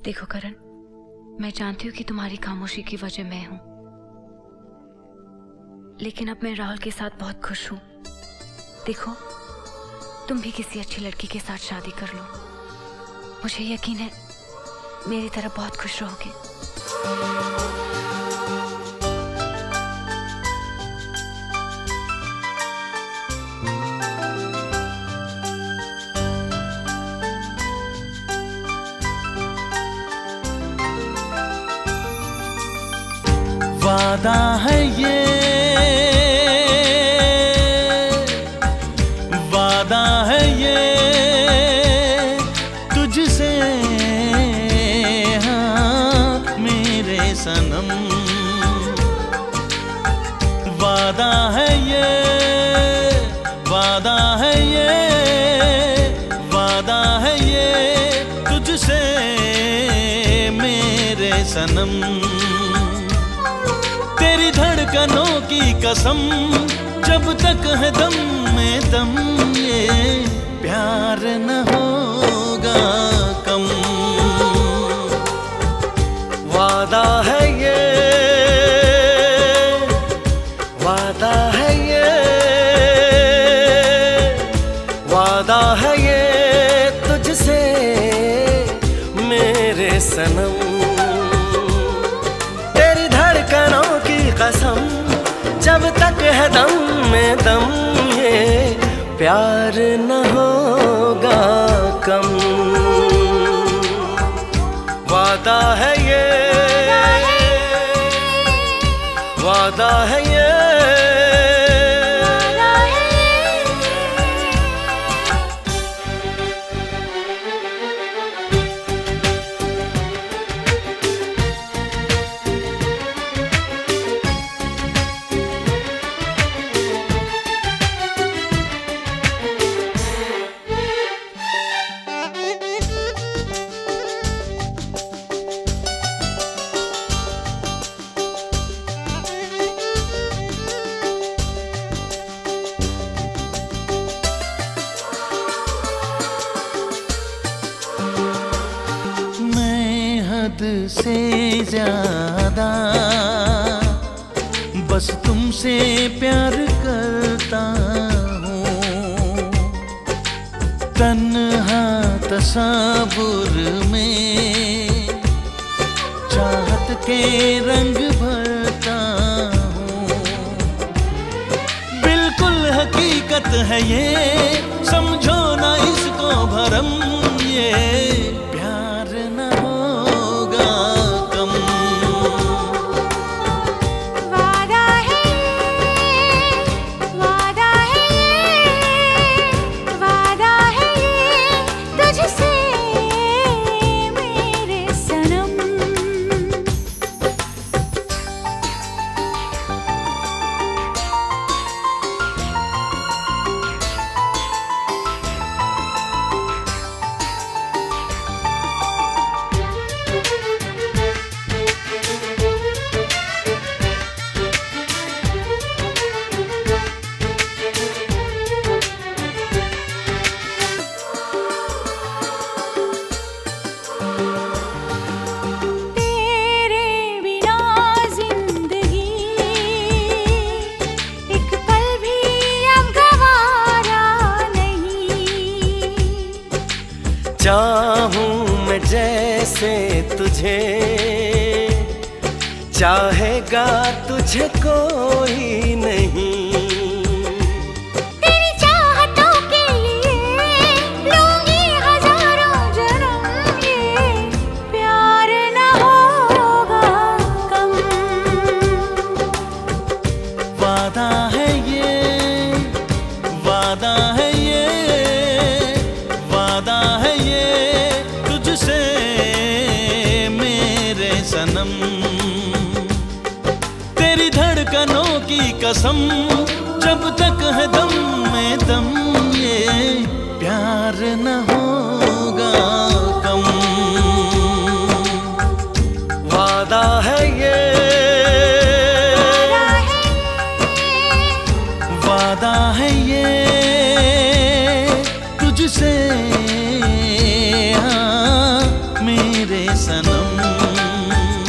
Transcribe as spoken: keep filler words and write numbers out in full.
देखो करण, मैं जानती हूँ कि तुम्हारी खामोशी की वजह मैं हूं, लेकिन अब मैं राहुल के साथ बहुत खुश हूं। देखो, तुम भी किसी अच्छी लड़की के साथ शादी कर लो, मुझे यकीन है मेरी तरह बहुत खुश रहोगे। वादा है ये, वादा है ये तुझसे, हाँ मेरे सनम। वादा है ये, वादा है ये, वादा है ये तुझसे मेरे सनम। तेरी धड़कनों की कसम, जब तक है दम में दम, ये प्यार न होगा कम। वादा है ये, वादा है ये, वादा है ये तुझसे मेरे सनम। कसम, जब तक है दम में दम, ये प्यार न होगा कम। वादा है ये, वादा है ये। से ज्यादा बस तुमसे प्यार करता हूँ, तन्हा तसव्वुर में चाहत के रंग भरता हूँ। बिल्कुल हकीकत है ये, समझो ना इसको भरम, ये प्यार न होगा कम। वादा है ये, वादा है ये, वादा है ये तुझसे मेरे सनम। चाहूं मैं जैसे तुझे, चाहेगा तुझे कोई नहीं। तेरी चाहतों के लिए लूंगी हजारों जन्म, ये प्यार न होगा कम। वादा है ये, वादा है ये, वादा है ये तुझसे मेरे सनम। तेरी धड़कनों की कसम, जब तक है दम में दम, ये प्यार न होगा कम। वादा है ये, वादा है ये तुझसे, हाँ मेरे सनम।